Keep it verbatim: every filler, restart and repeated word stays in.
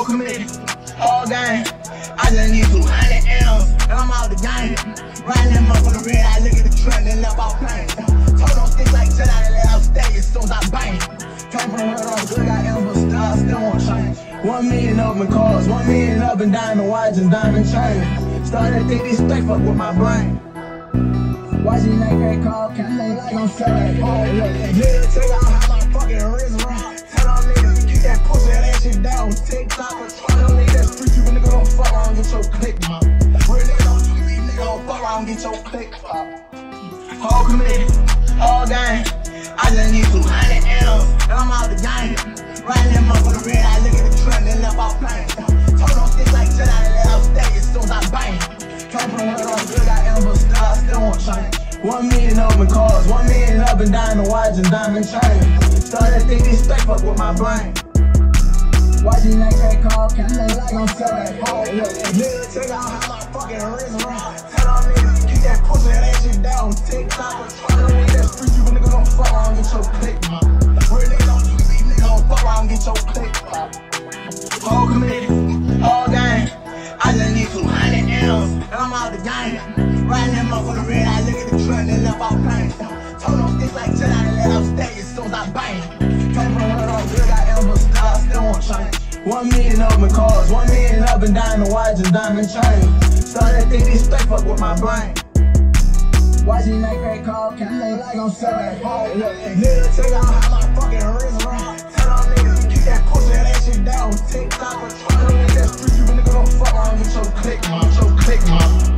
committed, all gang. I just need two hundred M's, and I'm out the game. Riding that motherfucker red, I look at the trend and left out pain. Told them stick like shit out of let out stay as soon as I bang. Came from the hood on good, got M's, but still, I still won't change. One million up in cars, one million up in diamond watches, diamond chains. Started to think these spec fuck with my brain. Watching that great call, can't look like I'm selling. Oh, look, nigga, check out how my fucking wrist rock. Tell them niggas, keep that pussy and that shit down. TikTok, but try to leave that street, you nigga don't fuck around, get your click, man. Real nigga don't tweet me, nigga don't fuck around, get your click, pop. All committed, all gang. I just need two hundred M's, and I'm out the game. Riding that motherfucker red, I look at the trend and left out pain. Told them stick like shit out of let out stay as soon as I bang. Came from the hood on good, got M's, but still, I still won't change. One million up in cars, one million up in diamond watches, diamond chains. Started to think these spec fuck with my brain. Watching that great call, can't look like I'm selling. Oh, look, nigga, check out how my fucking wrist rock. Tell them niggas, keep that pussy and that shit down. TikTok, but try to leave that street, you nigga don't fuck around, get your click, man. Real nigga don't tweet me, nigga don't fuck around, get your click, pop. All committed, all gang. I just need two hundred M's, and I'm out the game. Riding that motherfucker red, I look at the trend and left out pain. Told them stick like shit out of let out stay as soon as I bang. Came from the hood on good, got M's, but still, I still won't change. One million up in cars, one million up in diamond watches, diamond chains. Started to think these spec fuck with my brain. Watching that great call, can't look like I'm selling. Oh, look, nigga, check out how my fucking wrist rock. Tell them niggas, keep that pussy and that shit down. TikTok, but try to leave that street, you nigga don't fuck around, get your click, man, get your click, man.